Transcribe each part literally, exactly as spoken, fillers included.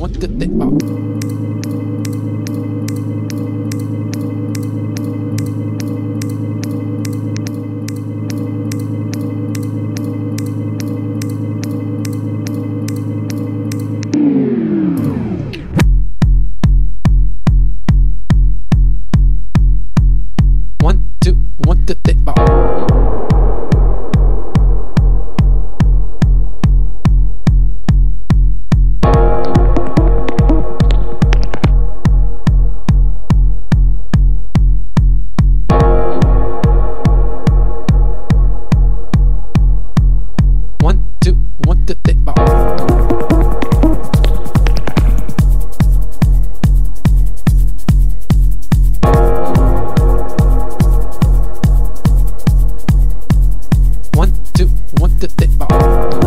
what to think about. One, two, what to think about. One, two, what to think about. One, two, what to think about.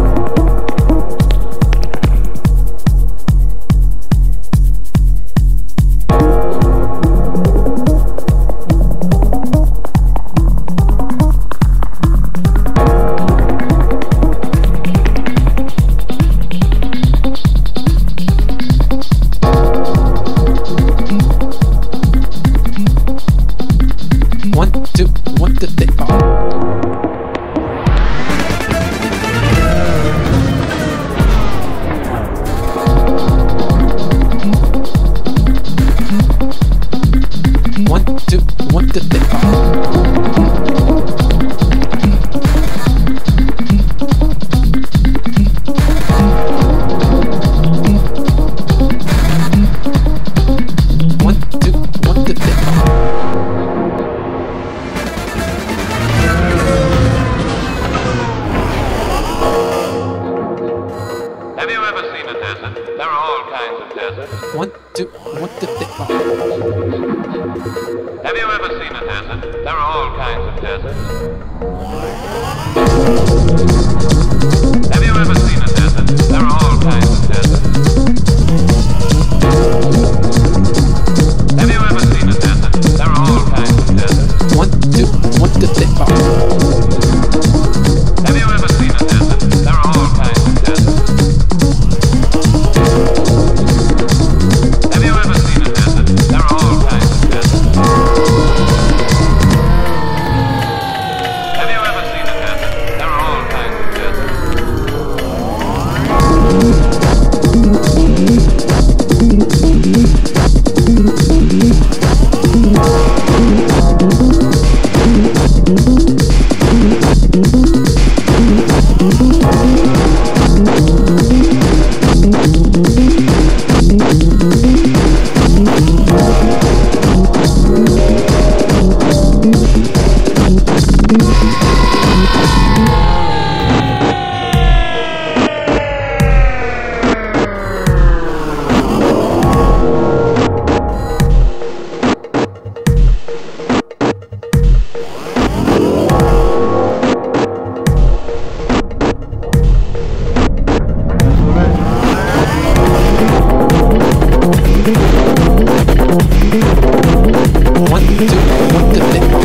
One, two, what to think about. One, two, what to think about. One, two, what to think about. Have you ever seen a desert? There are all kinds of deserts. One, two, what to think about. Have you ever seen a desert? There are all kinds of deserts. Have you ever seen a desert? There are all kinds of deserts. Have you ever seen a desert? There are all kinds of deserts. One, two, what to think about. Have you ever seen a desert? There are all kinds of deserts. Have you ever seen a desert? There are all kinds of deserts. Have you ever seen a desert? There are all kinds of deserts. One, two, what to think about.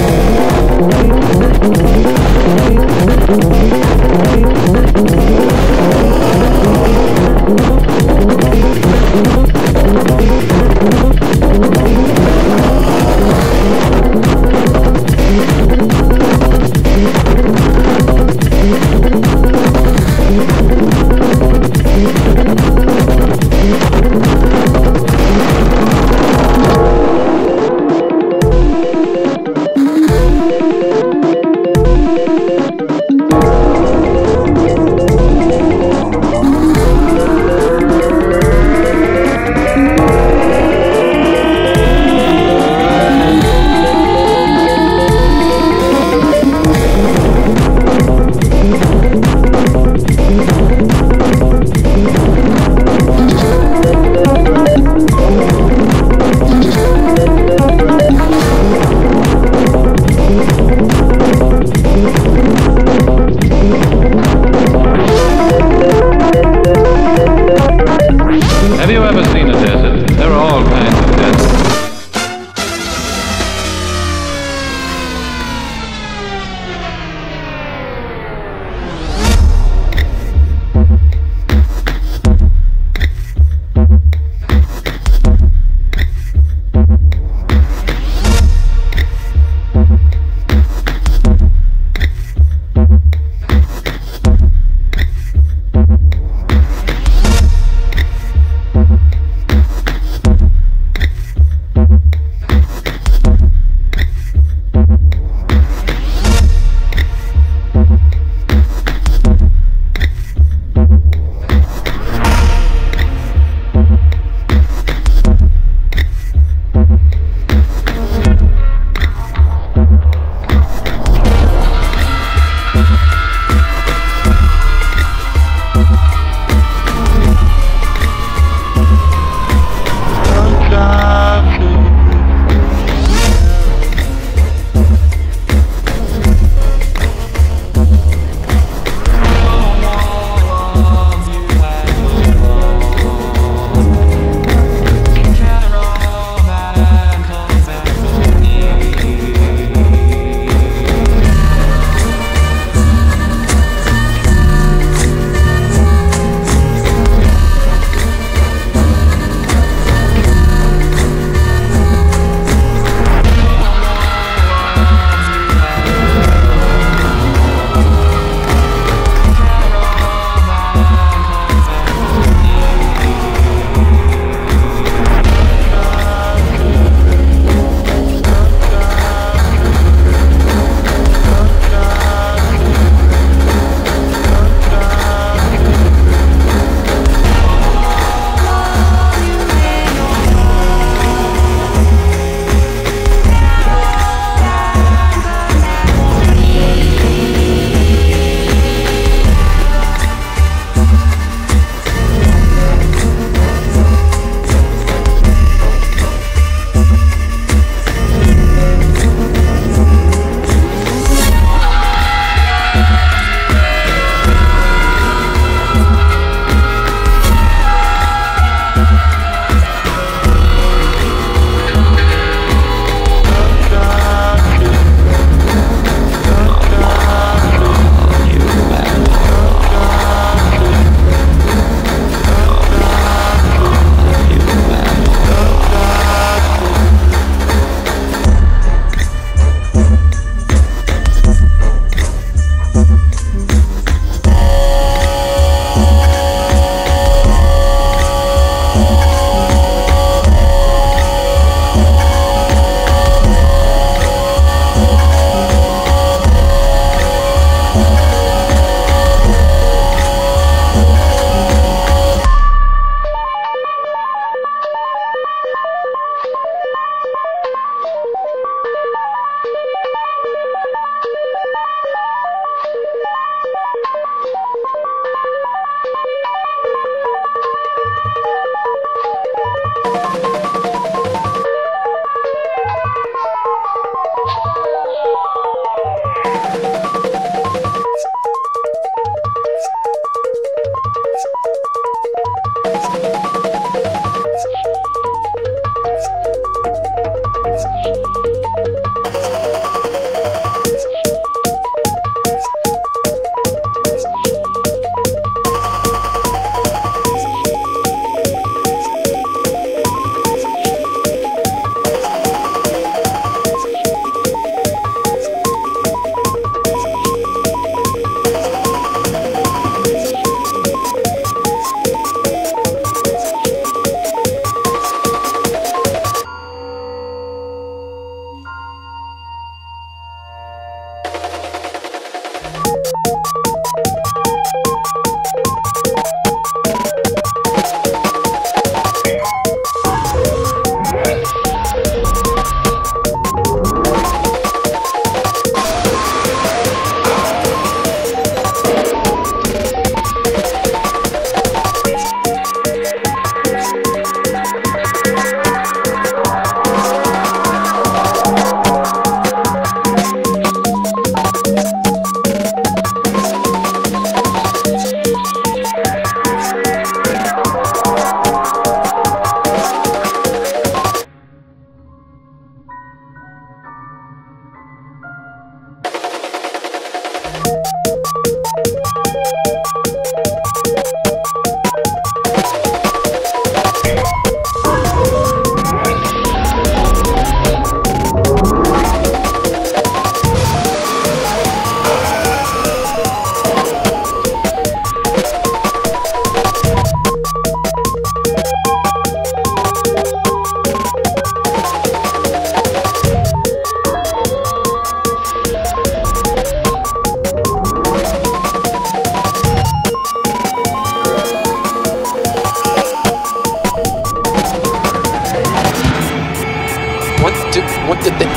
what the the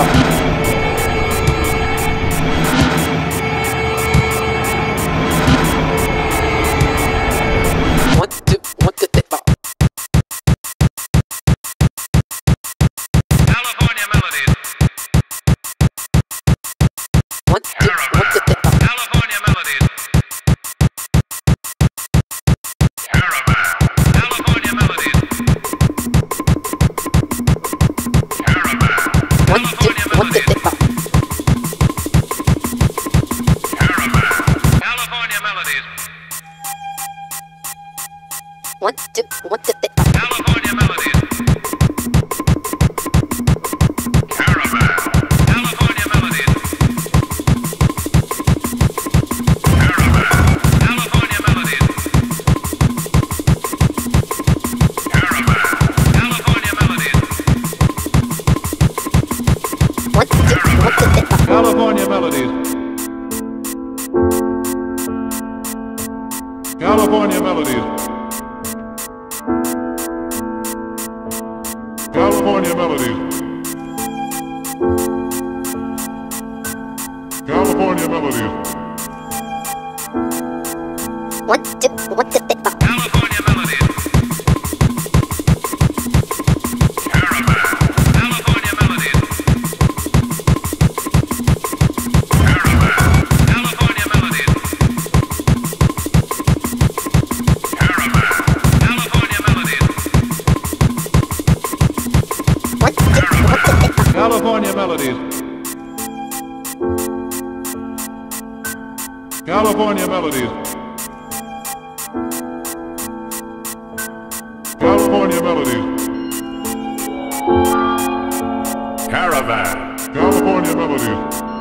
What the what the the California melodies. What the what the the California melodies. Caravan. California melodies. Caravan. What the California what the melodies. the Caravan. California melodies. What the what the the California melodies. Caravan. California melodies. Caravan. California melodies. Caravan. California melodies. What the what the the California melodies. California melodies. California melodies. California melodies. What the what the the California melodies. Caravan. California melodies. Caravan. California melodies. Caravan. California melodies. What the what the the California melodies. California melodies. California melodies. Caravan. California melodies.